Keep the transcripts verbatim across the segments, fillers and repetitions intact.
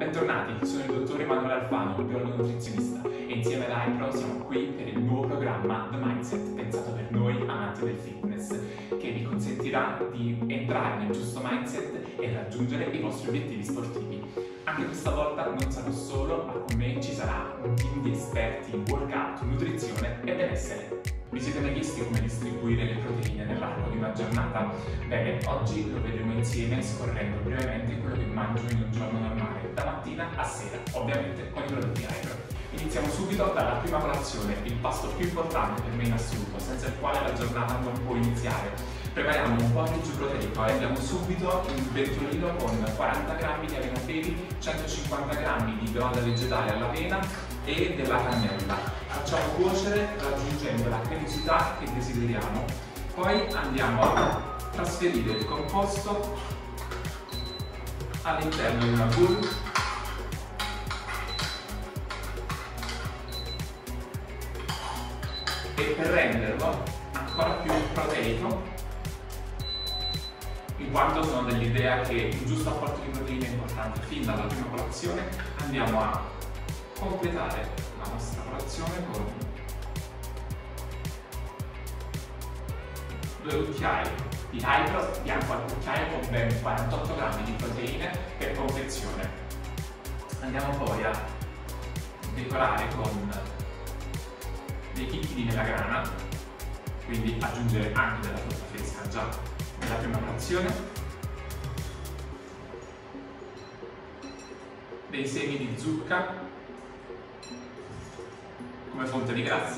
Bentornati, sono il dottor Emanuele Alfano, biologo nutrizionista, e insieme ad iPro siamo qui per il nuovo programma The Mindset, pensato per noi amanti del fitness, che vi consentirà di entrare nel giusto mindset e raggiungere i vostri obiettivi sportivi. Anche questa volta non sarò solo, ma con me ci sarà un team di esperti in workout, nutrizione e benessere. Vi siete mai chiesti come distribuire le proteine nell'arco di una giornata? Bene, oggi lo vedremo insieme scorrendo brevemente quello che mangio in un giorno normale, da mattina a sera, ovviamente con i prodotti iPro. Iniziamo subito dalla prima colazione, il pasto più importante per me in assoluto, senza il quale la giornata non può iniziare. Prepariamo un porridge proteico e andiamo subito in un pentolino con quaranta grammi di avena baby, centocinquanta grammi di broda vegetale all'avena e della cannella. Facciamo cuocere raggiungendo la cremosità che desideriamo. Poi andiamo a trasferire il composto all'interno di una bowl e per renderlo ancora più proteico, in quanto sono dell'idea che un giusto apporto di proteine è importante fin dalla prima colazione, andiamo a completare la nostra colazione con due cucchiai di iPro bianco al cucchiaio con ben quarantotto grammi di proteine per confezione. Andiamo poi a decorare con dei chicchi di melagrana, quindi aggiungere anche della frutta fresca già nella prima colazione, dei semi di zucca come fonte di grassi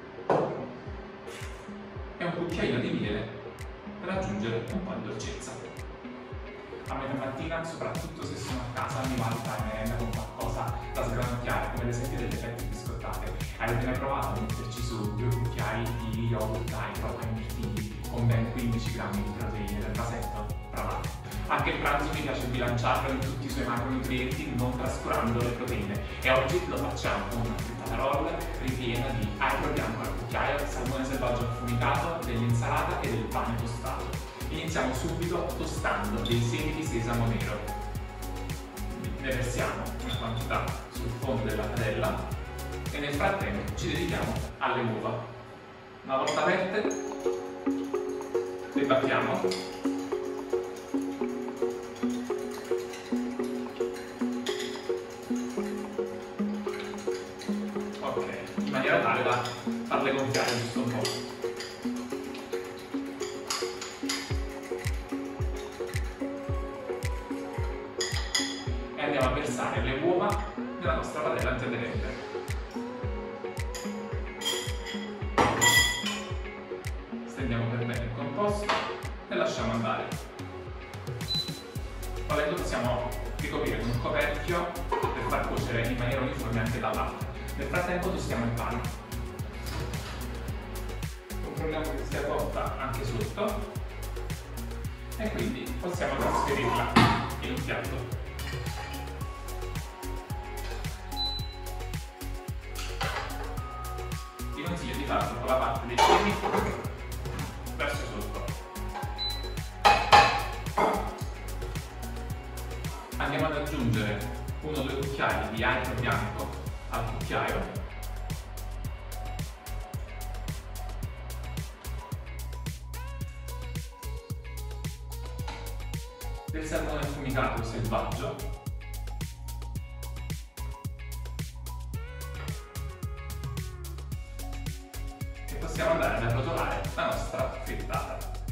e un cucchiaino di miele per aggiungere un po' di dolcezza. A metà mattina, soprattutto se sono a casa, mi va di fare merenda con qualcosa da sgranocchiare, come ad esempio delle fette biscottate. Avete mai provato a metterci su due cucchiai di yogurt iPro ai mirtilli con ben quindici grammi di proteine del vasetto? Provate! Anche il pranzo mi piace bilanciarlo in tutti i suoi macronutrienti, non trascurando le proteine. E oggi lo facciamo con una frittata roll ripiena di iPro bianco al cucchiaio, salmone selvaggio affumicato, dell'insalata e del pane tostato. Iniziamo subito tostando dei semi di sesamo nero. Ne versiamo una quantità sul fondo della padella e nel frattempo ci dedichiamo alle uova. Una volta aperte, le battiamo. In maniera tale da farle gonfiare giusto un po'. E andiamo a versare le uova nella nostra padella antiaderente. Stendiamo per bene il composto e lasciamo andare. Volendo possiamo ricoprire con un coperchio per far cuocere in maniera uniforme anche dall'alto. Nel frattempo tostiamo il pane. Controlliamo che sia cotta anche sotto e quindi possiamo trasferirla in un piatto. Vi consiglio di farlo con la parte dei semi verso sotto. Andiamo ad aggiungere uno o due cucchiai di iPro bianco al cucchiaio del salmone affumicato selvaggio e possiamo andare ad arrotolare la nostra frittata.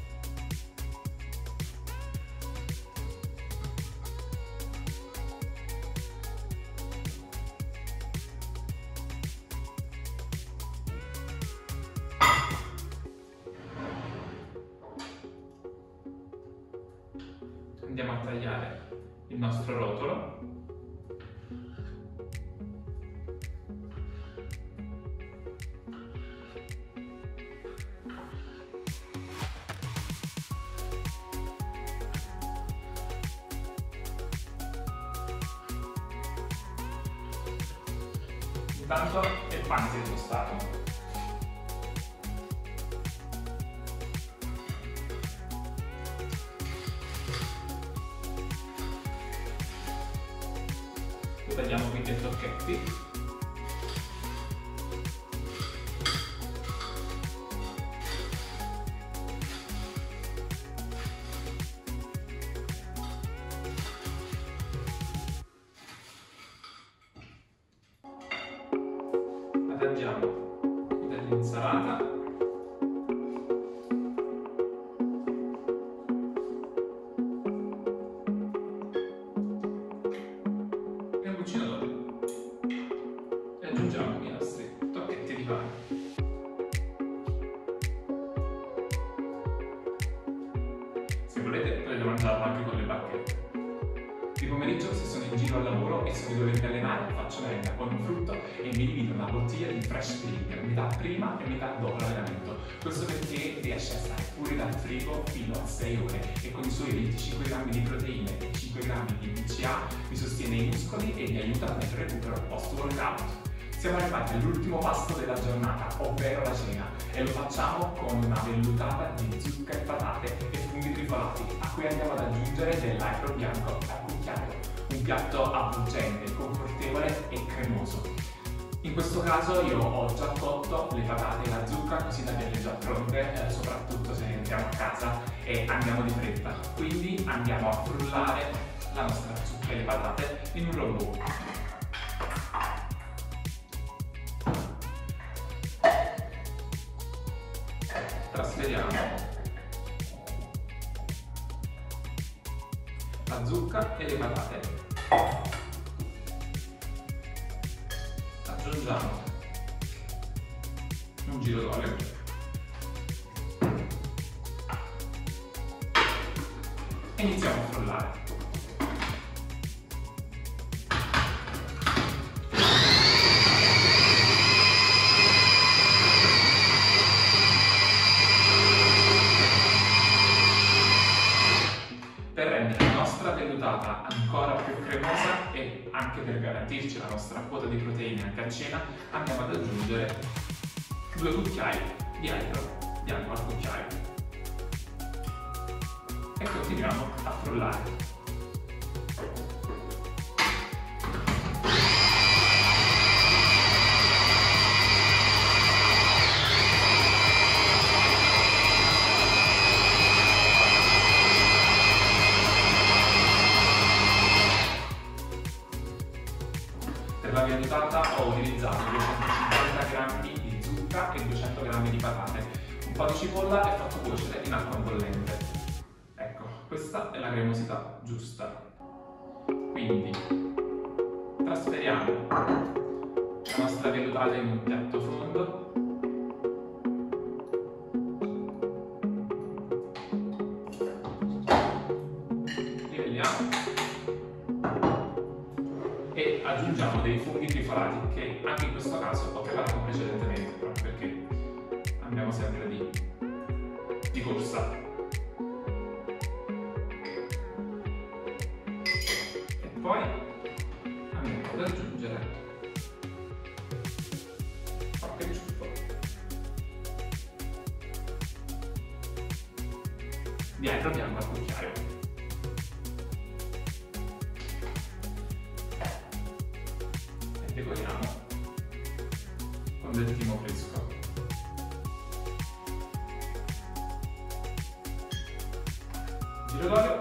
Andiamo a tagliare il nostro rotolo intanto il pane si è tostato. tagliamo quindi a tocchetti. Aggiungiamo dell'insalata. E un goccino d'olio. E aggiungiamo i nostri tocchetti di pane. Se volete potete mangiarlo anche con le bacchette. Di pomeriggio, se sono in giro al lavoro e so di dovermi allenare, faccio merenda con un frutto e mi divido una bottiglia di fresh drink, metà prima e metà dopo l'allenamento. Questo perché riesce a stare fuori dal frigo fino a sei ore e con i suoi venticinque grammi di proteine e cinque grammi di B C A mi sostiene i muscoli e mi aiuta nel recupero post-workout. Siamo arrivati all'ultimo pasto della giornata, ovvero la cena, e lo facciamo con una vellutata di zucca e patate e funghi trifolati, a cui andiamo ad aggiungere dell'aipro bianco al cucchiaio. Un piatto avvolgente, confortevole e cremoso. In questo caso io ho già cotto le patate e la zucca così da averle già pronte, eh, soprattutto se entriamo a casa e andiamo di fretta. Quindi andiamo a frullare la nostra zucca e le patate in un roll. Trasferiamo la zucca e le patate. Aggiungiamo un giro d'olio. E iniziamo a frullare. Per rendere la nostra vellutata ancora più cremosa e anche per garantirci la nostra quota di proteine anche a cena, andiamo ad aggiungere due cucchiai di aipro bianco al cucchiaio e continuiamo a frullare. Per la vellutata ho utilizzato duecentocinquanta grammi di zucca e duecento grammi di patate, un po' di cipolla e fatto cuocere in acqua bollente. Ecco, questa è la cremosità giusta. Quindi trasferiamo la nostra vellutata in un piatto fondo. Livelliamo. E aggiungiamo dei funghi trifolati che anche in questo caso ho preparato precedentemente proprio perché andiamo sempre di, di corsa. E poi andiamo ad aggiungere qualche ciuffo di aipro bianco al cucchiaio. Decoriamo con del timo fresco. Giro d'olio.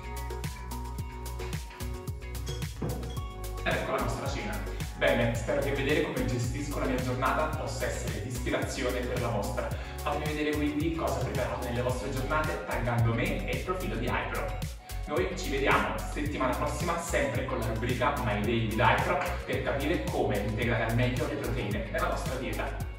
Ed ecco la nostra cena. Bene, spero che vedere come gestisco la mia giornata possa essere di ispirazione per la vostra. Fatemi vedere quindi cosa preparate nelle vostre giornate taggando me e il profilo di aipro. Noi ci vediamo settimana prossima sempre con la rubrica My Day di aipro per capire come integrare al meglio le proteine nella vostra dieta.